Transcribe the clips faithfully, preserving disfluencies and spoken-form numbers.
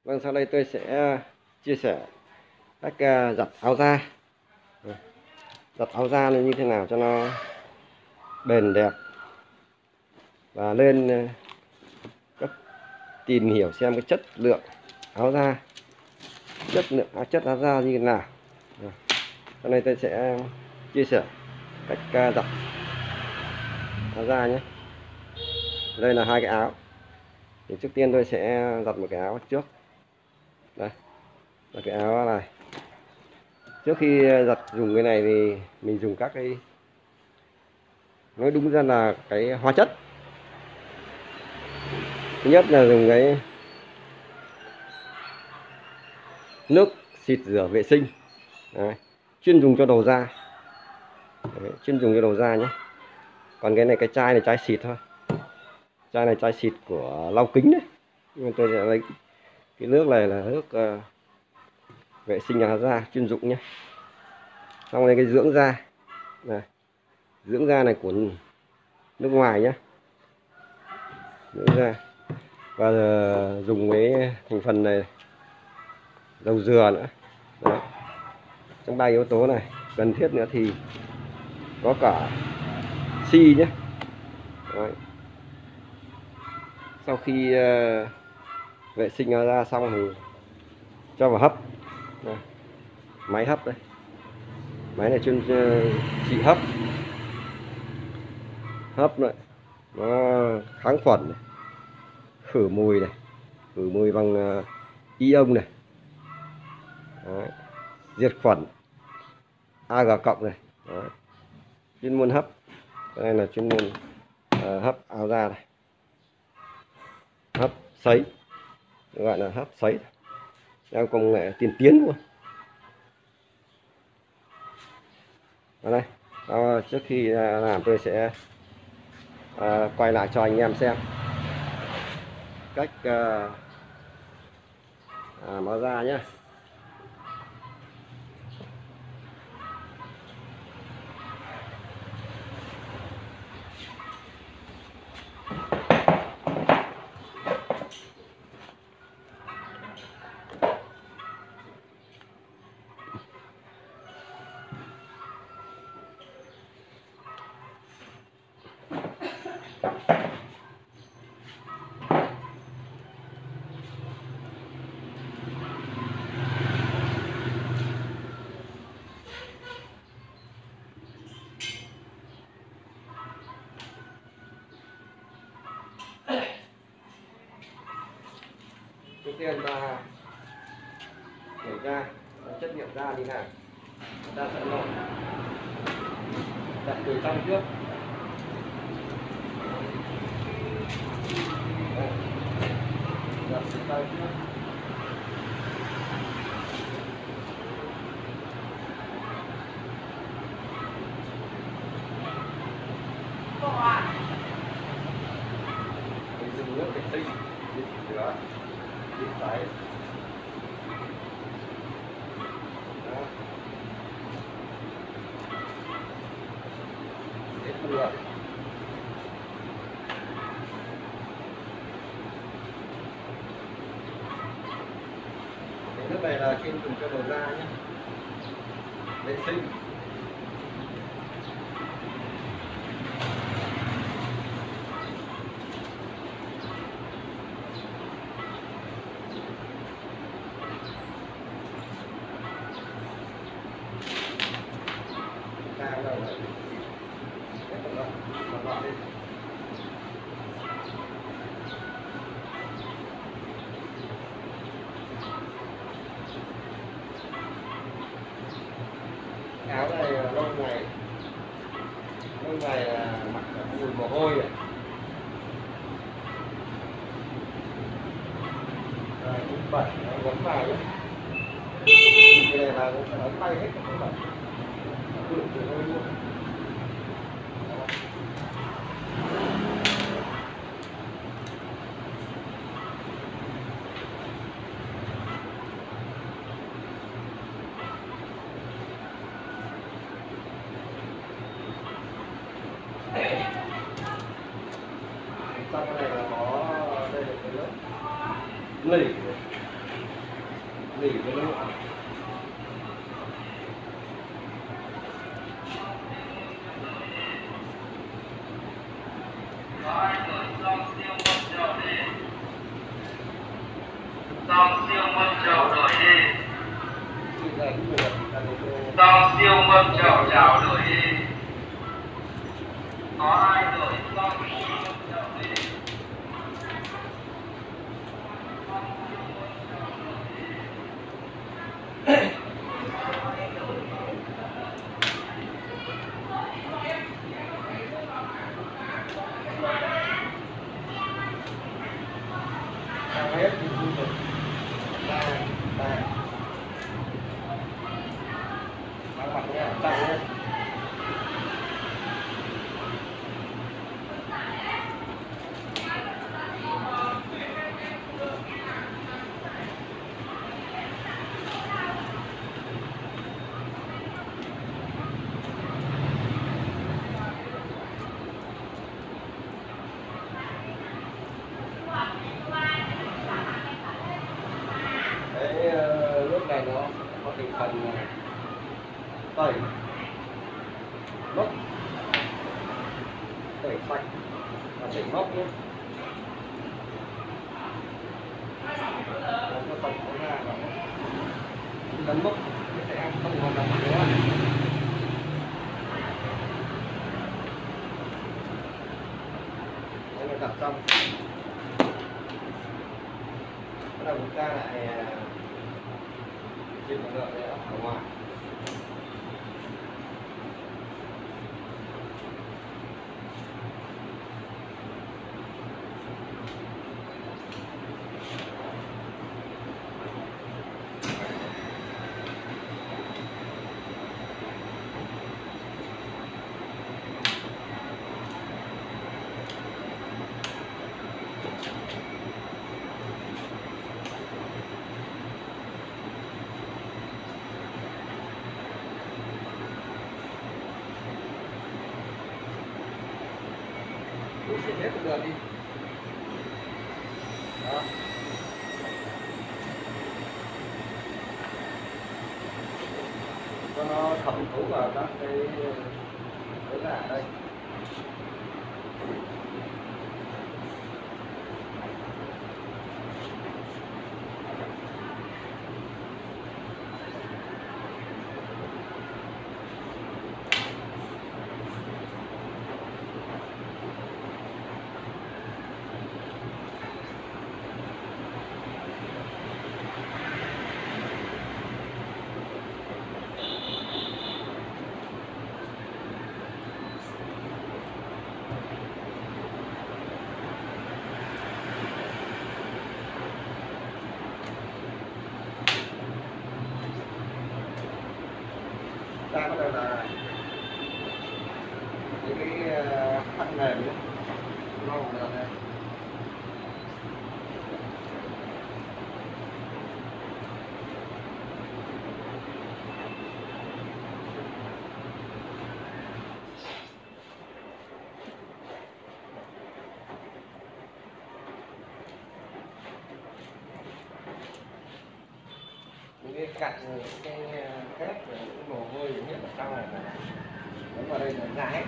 Vâng, sau đây tôi sẽ chia sẻ cách uh, giặt áo da. Giặt áo da như thế nào cho nó bền đẹp, và lên uh, tìm hiểu xem cái chất lượng áo da, chất lượng áo chất áo da như thế nào. Sau đây tôi sẽ chia sẻ cách uh, giặt áo da nhé. Đây là hai cái áo. Thì trước tiên tôi sẽ giặt một cái áo trước. Đây là cái áo này. Trước khi giặt dùng cái này thì mình dùng các cái, nói đúng ra là cái hóa chất. Thứ nhất là dùng cái nước xịt rửa vệ sinh. Đấy, chuyên dùng cho đầu da. Đấy, chuyên dùng cho đầu da nhé. Còn cái này, cái chai này chai xịt thôi. Chai này chai xịt của lau kính đấy. Nhưng tôi sẽ lấy cái nước này là nước uh, vệ sinh áo da chuyên dụng nhé. Xong đây cái dưỡng da này. Dưỡng da này của nước ngoài nhé. Dưỡng da. Và uh, dùng cái thành phần này, dầu dừa nữa. Đấy. Trong ba yếu tố này cần thiết nữa thì có cả xi nhé. Đấy. Sau khi uh, vệ sinh áo da xong thì cho vào hấp. Đây. Máy hấp đây. Máy này chuyên uh, trị hấp. Hấp này nó kháng khuẩn này, khử mùi này, khử mùi bằng uh, ion này. Đấy. Diệt khuẩn a giê cộng này. Đấy. Chuyên môn hấp. Đây là chuyên môn uh, hấp áo da này. Hấp sấy, gọi là hấp sấy theo công nghệ tiên tiến luôn. Ở đây, đó, trước khi làm tôi sẽ uh, quay lại cho anh em xem cách uh, à, áo da nhé. Trước tiên ta kiểm tra chất liệu da như nào. Ta sẽ lột đặt từ trong trước. Đây. Đặt từ trong trước. Mình dùng nước vệ sinh để rửa. Đi phải. Đó. Để vừa. Cái nước này là chuyên dùng cho đầu da nhé. Vệ sinh. Áo này lâu ngày lâu ngày mặc mùi mồ hôi này. Rồi cũng bẩn, nó quấn vào nhé. Cái này là cũng phải ấn tay hết các bạn. Tự tự hơi luôn. Trong cái này là có đây là cái lớp lì. nghỉ với nó. Dòng siêu mâm chảo đổi đi. Dòng siêu mâm chảo chảo đổi đi. Có ai đổi dòng siêu mâm chảo đi. Hết thì vui rồi. Đây, đây. Mang mặt nhé, tăng nhé. Cái uh, nước này nó có thành phần tẩy mốc, tẩy sạch và tẩy mốc nhé. Nó cho sạch nó ra và lấn mốc sẽ ăn không còn là nữa. Đây là đặt xong. Bắt đầu chúng ta lại chìm một lượng để ở ngoài. Để hết cái đường đi. Đó. Cho nó thẩm thấu vào các cái cái là đây. Ta bắt đầu là những cái khăn mềm nhé, nó là đây. Những cái cặn, cái kép, những mồ hôi những hiện ở trong này là đánh vào đây là ra hết.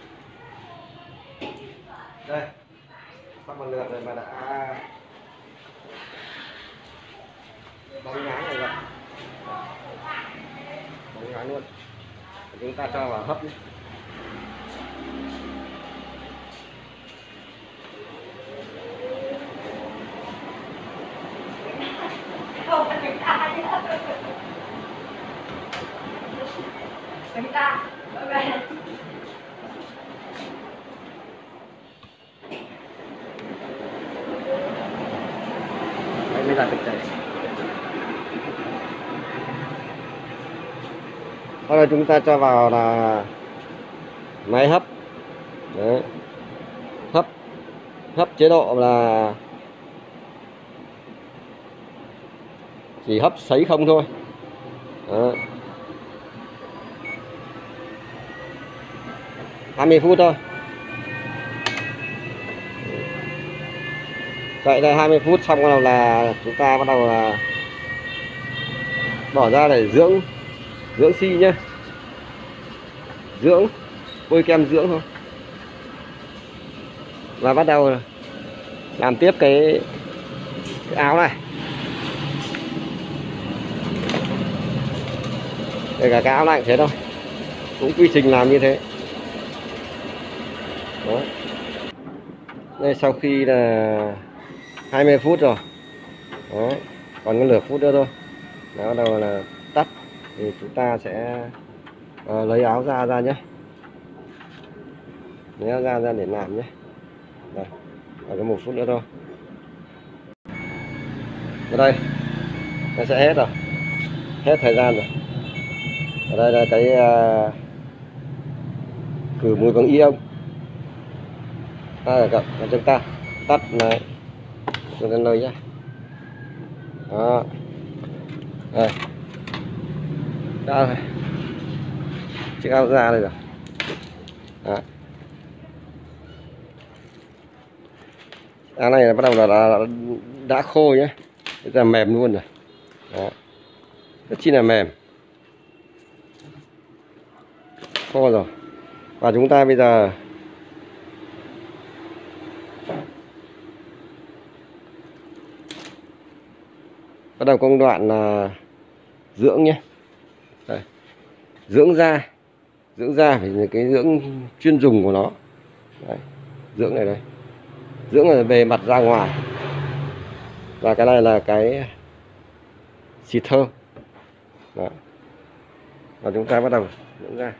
Đây, xong một lượt rồi mà đã bóng nhái này vậy, bóng nhái luôn. Chúng ta cho vào hấp nhé. Không phải người ta nhé. Người ta. Ok. Đấy mới là thực tế. Sau đó chúng ta cho vào là máy hấp. Đấy. Hấp hấp chế độ là chỉ hấp sấy không thôi. Đó. hai mươi phút thôi. Đợi đây hai mươi phút xong bắt đầu là chúng ta bắt đầu là bỏ ra để dưỡng dưỡng xi nhé. Dưỡng, bôi kem dưỡng thôi. Và bắt đầu làm tiếp cái, cái áo này. Kể cả cái áo này cũng thế thôi. Cũng quy trình làm như thế. Đó. Đây sau khi là hai mươi phút rồi. Đó. Còn có nửa phút nữa thôi. Đó, bắt đầu là tắt. Thì chúng ta sẽ uh, lấy áo ra ra nhé. Lấy áo ra ra để làm nhé. Đây. Còn có một phút nữa thôi. Ở đây nó sẽ hết rồi, hết thời gian rồi. Ở đây là cái uh, khử mùi bằng ion. À, chúng ta tắt này, chúng ta nơi nhé. Đó. Đây. Đã rồi. Chiếc áo ra đây rồi. Đó. Áo này là bắt đầu là đã, đã khô nhé. Bây giờ mềm luôn rồi. Đó. Rất chi là mềm. Khô rồi. Và chúng ta bây giờ bắt đầu công đoạn là dưỡng nhé. Đây. Dưỡng da. Dưỡng da phải là cái dưỡng chuyên dùng của nó. Đấy. Dưỡng này đây. Dưỡng ở bề mặt da ngoài. Và cái này là cái xịt thơm. Đó. Và chúng ta bắt đầu dưỡng da.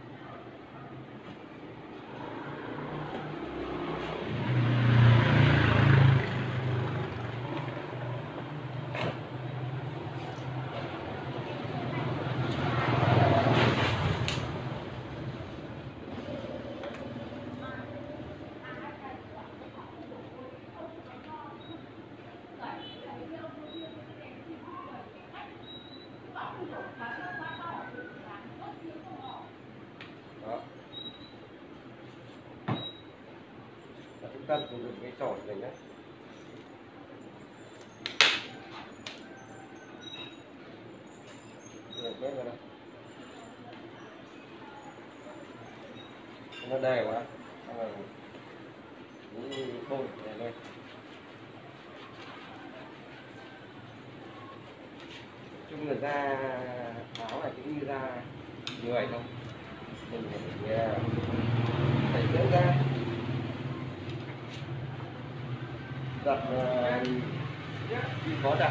Đó. Và chúng ta dùng cái chổi này nhé. Quét vào đây. Nó đầy quá. Xong rồi bôi này đây. Chung là da áo này cũng như da người không. Mình phải phải dưỡng da. Giặt khi có đặt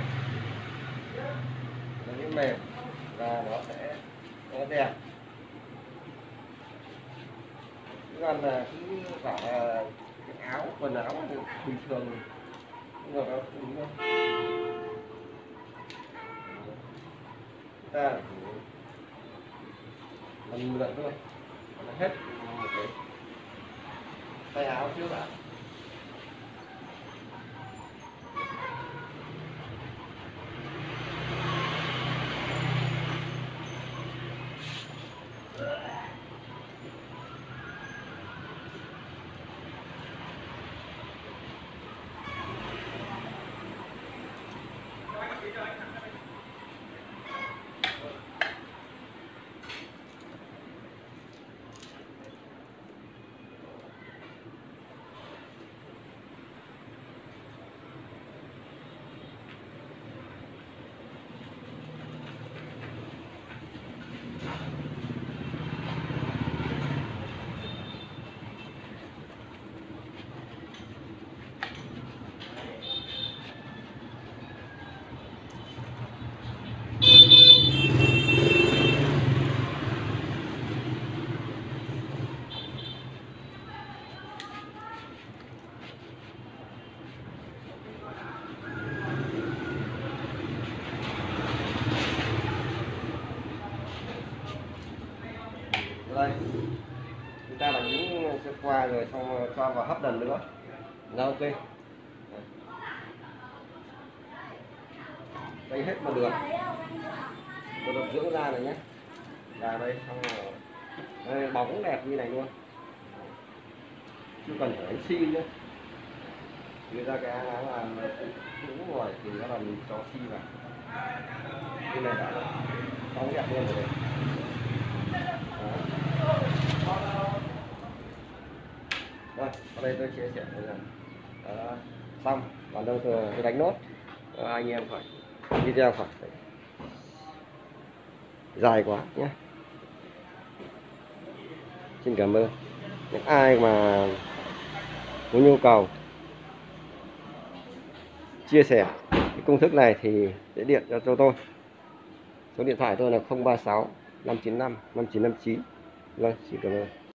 nó sẽ mềm và nó sẽ nó đẹp. Chứ còn là cứ bảo là cái áo quần áo bình thường nhưng mà nó không đúng đâu. Ta lần lượt thôi, nó hết một cái tay áo trước đã. qua rồi xong cho vào hấp lần nữa là ok. Đây hết một đường, một đường dưỡng da này nhé, ra đây xong rồi đây, bóng đẹp như này luôn, chứ cần phải đánh xi nữa. Đưa ra cái áo là cũng rồi thì nó là mình cho xi vào như này đã bóng đẹp luôn rồi. Rồi, ở đây tôi chia sẻ với rằng đó, xong, còn đâu tôi, tôi đánh nốt. Đó, anh em phải video phải dài quá nhé. Xin cảm ơn những ai mà có nhu cầu chia sẻ cái công thức này thì sẽ điện cho, cho tôi. Số điện thoại tôi là không ba sáu năm chín năm năm chín năm chín. Vâng, xin cảm ơn.